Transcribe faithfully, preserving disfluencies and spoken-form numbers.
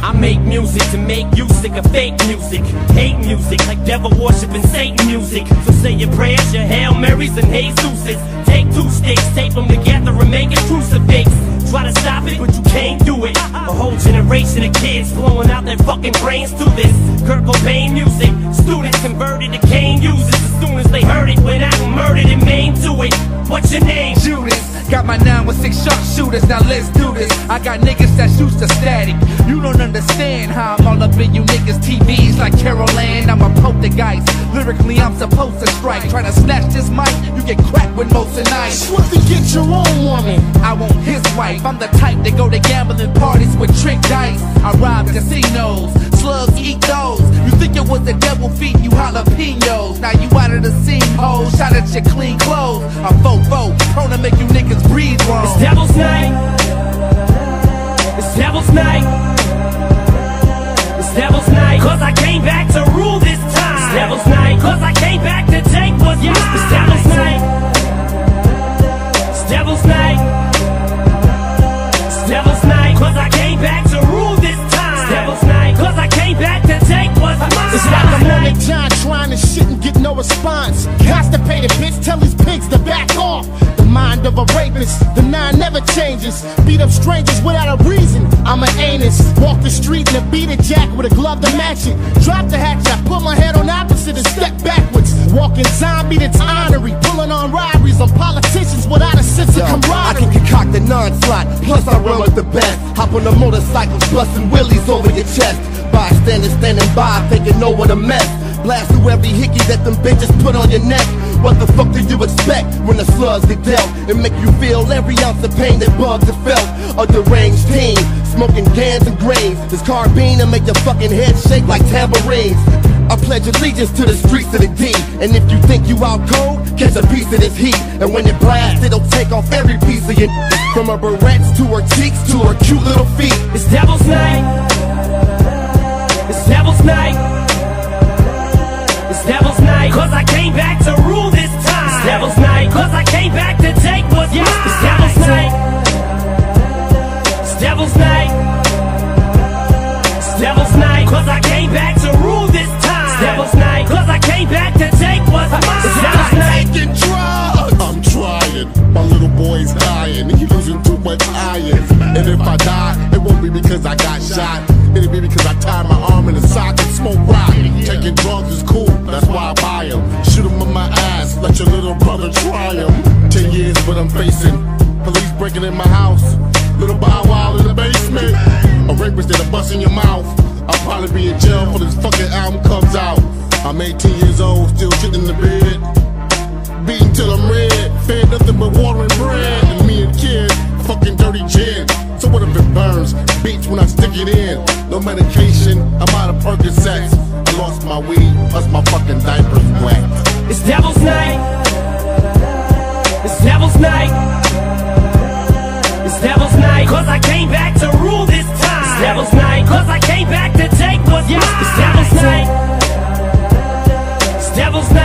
I make music to make you sick of fake music. Hate music like devil worshiping Satan music. So say your prayers, your Hail Marys and Jesuses. Take two sticks, tape them together and make a crucifix. Try to stop it, but you can't do it. A whole generation of kids blowing out their fucking brains to this Kurt Cobain music. Students converted to cane users as soon as they heard it. Went out and murdered and maimed to it. What's your name? Judas. Got my nine with six sharpshooters, now let's do this. I got niggas that shoots the static. You don't understand how I'm all up in you niggas' T Vs like Carol Ann. I'm a poltergeist. Lyrically, I'm supposed to strike. Trying to snatch this mic, you get cracked with most of night. Swiftly get your own woman. I want his wife. I'm the type that go to gambling parties with trick dice. I rob casinos, slugs eat those. You think it was the devil feeding you jalapenos. Now you out of the scene, ho. Shot at your clean clothes. A fofo, prone to make you niggas breathe wrong. It's Devil's Night. It's Devil's Night. It's Devil's Night. Cause I came back to rule this time. It's Devil's Night. Cause I came back to take what's mine. It's Devil's Night. It's Devil's Night. It's Devil's Night. Cause I came back to rule this time. It's Devil's Night. Cause I came back to take what's mine. It's like I'm on the John trying to shit and get no response. Constipated bitch, tell these pigs to back off. The mind of a rapist, the nine never changes. Beat up strangers without a reason, I'm an anus. Walk the street in a beaded jacket with a glove to match it. Drop the hatchet, I put my head on opposite and step backwards. Walking zombie that's honorary, pulling on robberies on politicians without a sense of camaraderie. I can concoct a non-slot, plus I run with the best. Hop on the motorcycles, busting willies over your chest. Bystanders standing by, thinking know what a mess. Blast through every hickey that them bitches put on your neck. What the fuck do you expect when the slugs get dealt? And make you feel every ounce of pain that bugs have felt. A deranged team, smoking cans and grains. This carbine and make your fucking head shake like tambourines. I pledge allegiance to the streets of the D. And if you think you out cold, catch a piece of this heat. And when it blasts, it'll take off every piece of your from her barrettes to her cheeks to her cute little feet. It's Devil's Night. It's Devil's Night. It's Devil's Night. Cause I came back to rule this time. It's Devil's Night. Cause I came back to take what's mine. It's Devil's Night. It's Devil's Night. It's Devil's Night. Cause I came back to rule this time. It's Devil's Night. Cause I came back to take what's mine. It's Devil's Night. Taking drugs. I'm trying, my little boy's dying. He losing too much iron. And if I die, it won't be because I got shot. It'll be because I tied my arm in a sock and smoke rock. Taking drugs is cool, that's why I buy them. Shoot them in my ass, let your little brother try them. Ten years, but I'm facing police breaking in my house. Little Bow Wow in the basement. A rapist that'll bust in your mouth. I'll probably be in jail before this fucking album comes out. I'm eighteen years old, still shitting in the bed. Beaten till I'm red, fed nothing but water and bread. And me and kid, fucking dirty gin. So what if it burns? Beats when I stick it in. No medication, I'm out of Percocets. I lost my weed, plus my fucking diapers wet. It's Devil's Night. It's Devil's Night. It's Devil's Night. Cause I came back to rule this time. It's Devil's Night. Cause I came back to take what's mine. It's Devil's Night. It's Devil's Night.